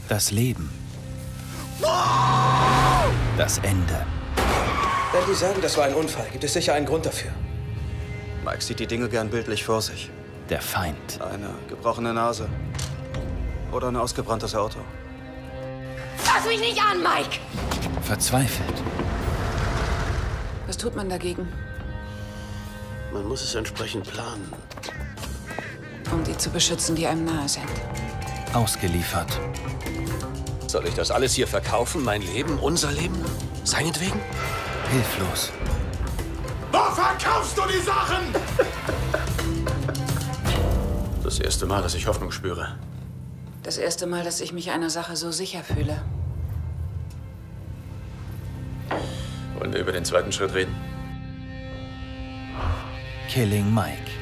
Das Leben. Das Ende. Wenn die sagen, das war ein Unfall, gibt es sicher einen Grund dafür. Mike sieht die Dinge gern bildlich vor sich. Der Feind. Eine gebrochene Nase. Oder ein ausgebranntes Auto. Fass mich nicht an, Mike! Verzweifelt. Was tut man dagegen? Man muss es entsprechend planen. Um die zu beschützen, die einem nahe sind. Ausgeliefert. Soll ich das alles hier verkaufen? Mein Leben? Unser Leben? Seinetwegen? Hilflos. Wo verkaufst du die Sachen? Das erste Mal, dass ich Hoffnung spüre. Das erste Mal, dass ich mich einer Sache so sicher fühle. Wollen wir über den zweiten Schritt reden? Killing Mike.